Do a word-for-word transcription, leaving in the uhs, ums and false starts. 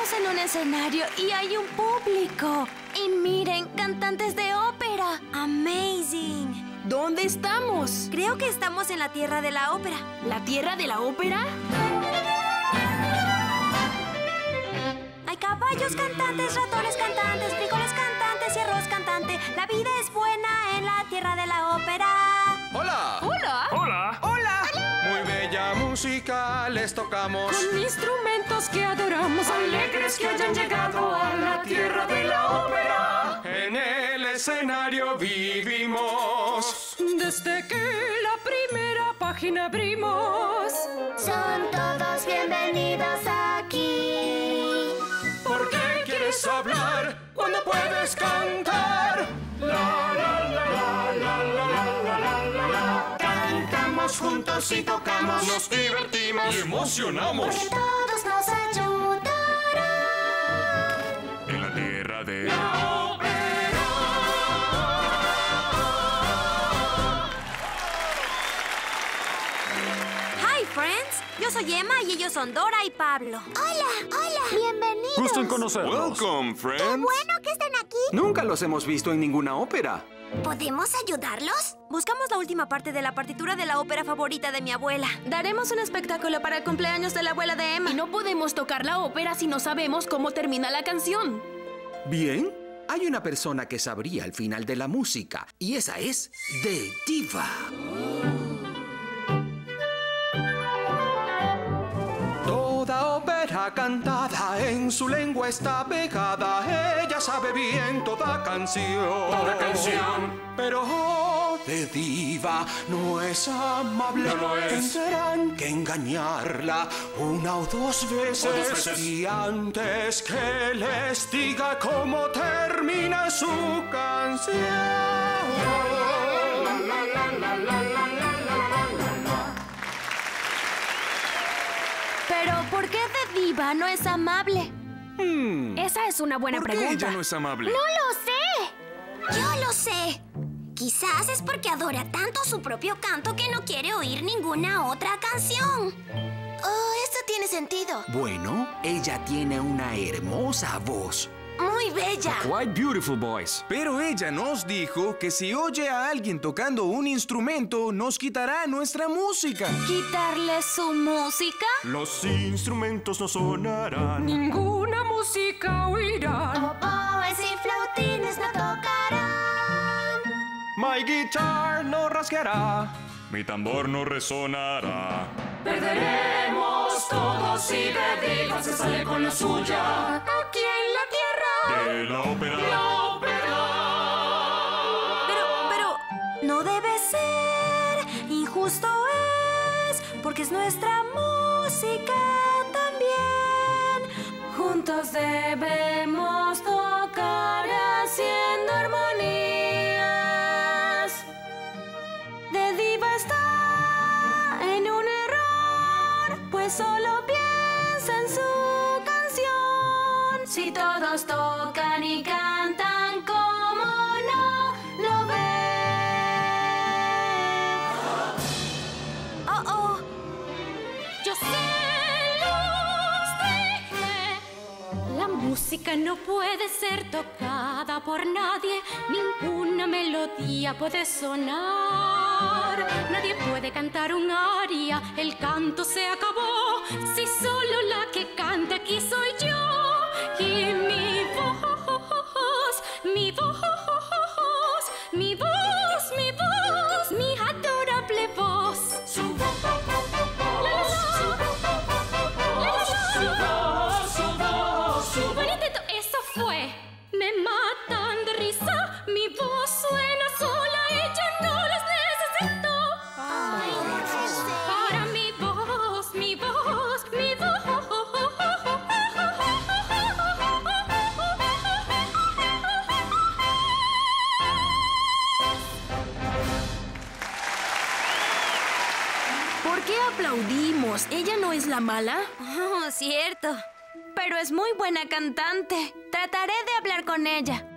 Estamos en un escenario y hay un público. Y miren, cantantes de ópera. ¡Amazing! ¿Dónde estamos? Creo que estamos en la tierra de la ópera. ¿La tierra de la ópera? Hay caballos cantantes, ratones cantantes, frijoles cantantes y arroz cantante. La vida es buena en la tierra de la ópera. ¡Hola! ¡Hola! ¡Hola! ¡Hola! Muy bella música les tocamos. Con instrumentos que adoramos, alegres que hayan llegado a la tierra de la ópera. En el escenario vivimos. Desde que la primera página abrimos. Son todos bienvenidos aquí. ¿Por qué quieres hablar cuando puedes cantar? La, la, la, la, la, la, la, la, la, la. Cantamos juntos y tocamos, nos divertimos y emocionamos. Porque todos nos ayudarán. En la tierra de La ópera. Hi, friends. Yo soy Emma y ellos son Dora y Pablo. Hola, hola. Bienvenidos. Gusto en conocerlos. Welcome, friends. Bueno que estén aquí. Nunca los hemos visto en ninguna ópera. ¿Podemos ayudarlos? Buscamos la última parte de la partitura de la ópera favorita de mi abuela. Daremos un espectáculo para el cumpleaños de la abuela de Emma. Y no podemos tocar la ópera si no sabemos cómo termina la canción. Bien, hay una persona que sabría el final de la música, y esa es The Diva. Toda ópera cantada en su lengua está pegada. Ella sabe bien toda canción. Toda canción. Pero oh, de diva no es amable. No lo es. Tendrán que engañarla una o dos veces. O dos veces. Y antes que les diga cómo termina su canción. La, la, la, la, la, la, la, la. Pero, ¿por qué de diva no es amable? Esa es una buena ¿Por qué pregunta. ella no es amable? ¡No lo sé! Yo lo sé. Quizás es porque adora tanto su propio canto que no quiere oír ninguna otra canción. Oh, esto tiene sentido. Bueno, ella tiene una hermosa voz. Muy bella. Quite beautiful boys. Pero ella nos dijo que si oye a alguien tocando un instrumento, nos quitará nuestra música. ¿Quitarle su música? Los instrumentos no sonarán. Ninguna música oirán. Oboes y flautines no tocarán. My guitar no rasgará. Mi tambor no resonará. Perderemos todos si de diva se sale con la suya. Aquí en la tierra. De la ópera. Pero, pero, no debe ser. Injusto es, porque es nuestra música también. Juntos debemos tocar haciendo armonías. De diva está en un error, pues solo piensa en su canción. Si todos tocan y cantan, ¿cómo no lo ven? Oh, oh. Yo se los dije. La música no puede ser tocada por nadie. Ninguna melodía puede sonar. Nadie puede cantar un aria. El canto se acabó. Si solo la que canta aquí soy yo. Y mi voz, mi voz, mi voz, mi voz, mi adorable voz. Su voz, su voz, su voz, su voz. Buen intento, eso fue. Me matan de risa. Mi voz suena sola y ya no las necesito. Para mi voz, mi voz, mi voz. ¿Por qué aplaudimos? ¿Ella no es la mala? Oh, cierto. Pero es muy buena cantante. Trataré de hablar con ella.